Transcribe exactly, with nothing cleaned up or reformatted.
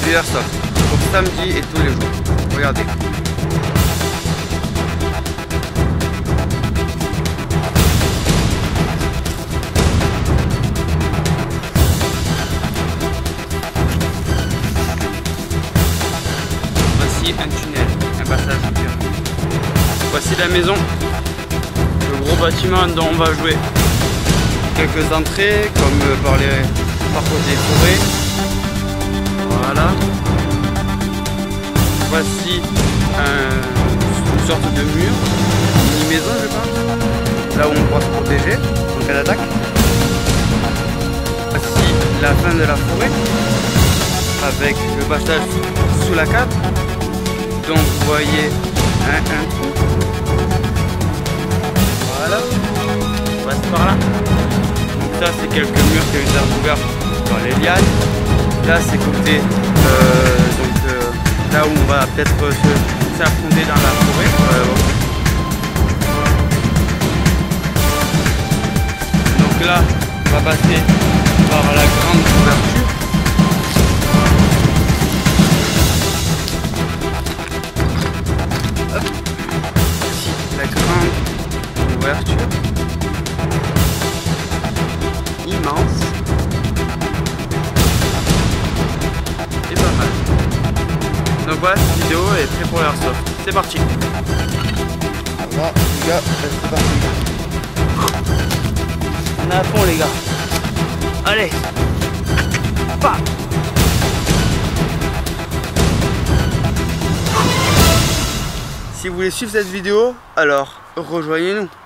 du airsoft. Donc samedi et tous les jours. Regardez. Voici un tunnel, un passage souterrain. Voici la maison, le gros bâtiment dont on va jouer. Quelques entrées, comme par, les, par côté des forêts. Voilà. Voici un, une sorte de mur, une maison je pense, là où on pourra se protéger en cas d'attaque. Voici la fin de la forêt, avec le passage sous la cave. Donc vous voyez un, un trou. Voilà, on passe par là. Donc ça c'est quelques murs qui ont été recouverts par les lianes. Là c'est côté euh, donc, euh, là où on va peut-être s'affronter dans la forêt. Euh, donc là on va passer par la grande ouverture. Hop. Ici la grande ouverture. Immense. Et pas mal. Donc voilà, cette vidéo est prête pour l'airsoft. C'est parti. Voilà les gars, c'est parti. On est à fond les gars. Allez. Pas. Si vous voulez suivre cette vidéo, alors rejoignez-nous.